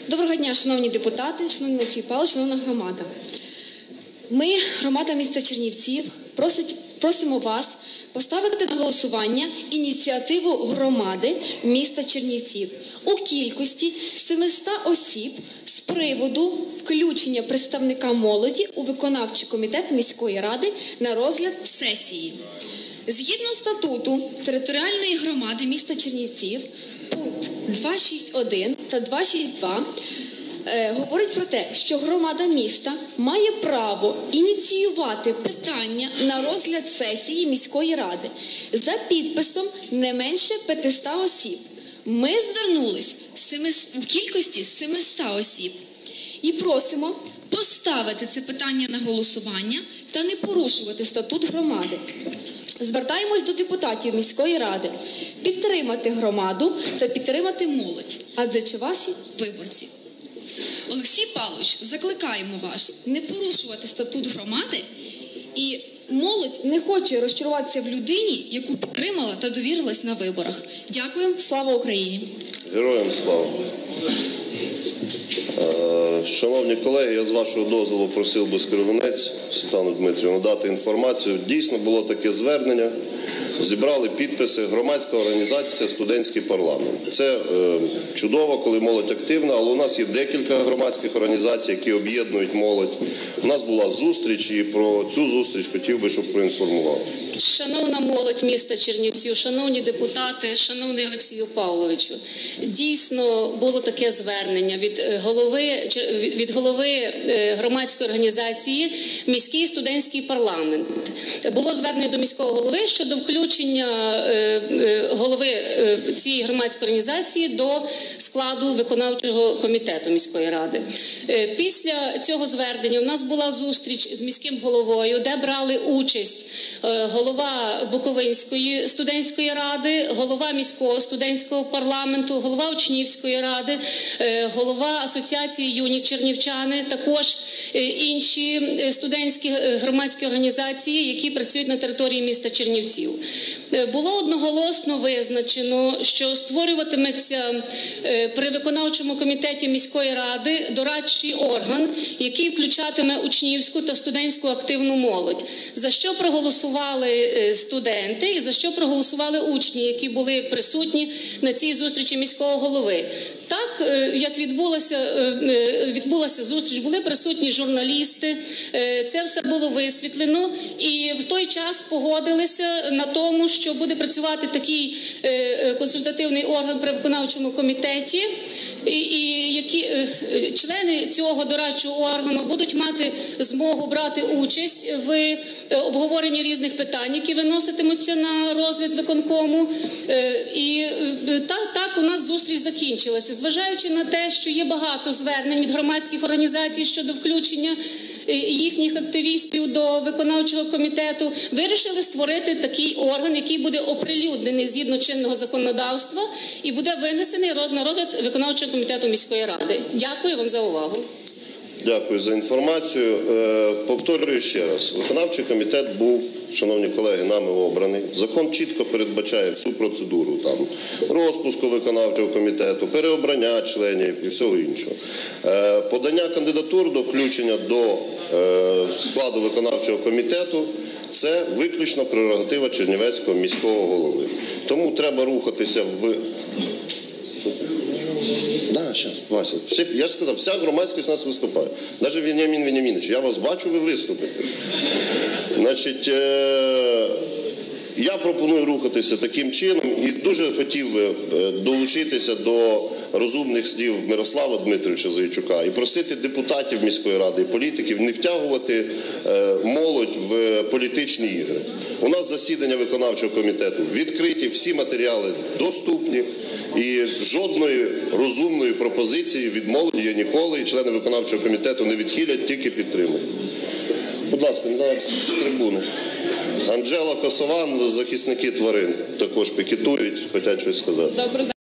Доброго дня, шановні депутати, шановний Олексій Павлович, шановна громада. Ми, громада міста Чернівців, просимо вас поставити на голосування ініціативу громади міста Чернівців у кількості 700 осіб з приводу включення представника молоді у виконавчий комітет міської ради на розгляд сесії. Згідно статуту територіальної громади міста Чернівців, пункт 2.6.1 та 2.6.2 говорить про те, що громада міста має право ініціювати питання на розгляд сесії міської ради за підписом не менше 500 осіб. Ми звернулись в кількості 700 осіб і просимо поставити це питання на голосування та не порушувати статут громади. Звертаємось до депутатів міської ради підтримати громаду та підтримати молодь, адже це ваші виборці. Олексій Павлович, закликаємо вас не порушувати статут громади, і молодь не хоче розчаруватися в людині, яку підтримала та довірилась на виборах. Дякую. Слава Україні! Героям слава! Шановні колеги, я з вашого дозволу просив би Скривонець Світлану Дмитрівну дати інформацію. Дійсно було таке звернення, зібрали підписи, громадська організація «Студентський парламент». Це чудово, коли молодь активна, але у нас є декілька громадських організацій, які об'єднують молодь. У нас була зустріч, і про цю зустріч хотів би, щоб проінформували. Шановна молодь міста Чернівців, шановні депутати, шановний Олексію Павловичу, дійсно було таке звернення від голови громадської організації «Міський студентський парламент». Було звернення до міського голови щодо включення голови цієї громадської організації до складу виконавчого комітету міської ради. Після цього звернення у нас була зустріч з міським головою, де брали участь голова Буковинської студентської ради, голова міського студентського парламенту, голова Учнівської ради, голова Асоціації «Юні чернівчани», також інші студентські громадські організації, які працюють на території міста Чернівців. Було одноголосно визначено, що створюватиметься при виконавчому комітеті міської ради дорадчий орган, який включатиме учнівську та студентську активну молодь, за що проголосували студенти і за що проголосували учні, які були присутні на цій зустрічі міського голови. Так, як відбулася зустріч, були присутні журналісти, це все було висвітлено, і в той час погодилися на тому, що буде працювати такий консультативний орган при виконавчому комітеті, і які члени цього дорадчого органу будуть мати змогу брати участь в обговоренні різних питань, які виноситимуться на розгляд виконкому. І так у нас зустріч закінчилася. Зважаючи на те, що є багато звернень від громадських організацій щодо включення їхніх активістів до виконавчого комітету, вирішили створити такий орган, який буде оприлюднений згідно чинного законодавства і буде винесений на розгляд виконавчого комітету міської ради. Дякую вам за увагу. Дякую за інформацію. Повторюю ще раз. Виконавчий комітет був, шановні колеги, нами обраний. Закон чітко передбачає всю процедуру там, розпуску виконавчого комітету, переобрання членів і всього іншого. Подання кандидатур до включення до складу виконавчого комітету – це виключно прерогатива Чернівецького міського голови. Тому треба рухатися в... Вася, я ж сказав, вся громадськість у нас виступає. Навіть Веніамін Веніамінович, я вас бачу, ви виступите. Значить, я пропоную рухатися таким чином і дуже хотів би долучитися до розумних слів Мирослава Дмитровича Зайчука і просити депутатів міської ради і політиків не втягувати молодь в політичні ігри. У нас засідання виконавчого комітету відкриті, всі матеріали доступні і жодної розумної пропозиції від молоді я ніколи, і члени виконавчого комітету не відхилять, тільки підтримують. Будь ласка, з трибуни. Анжела Косован, захисники тварин, також пікетують, хочуть щось сказати.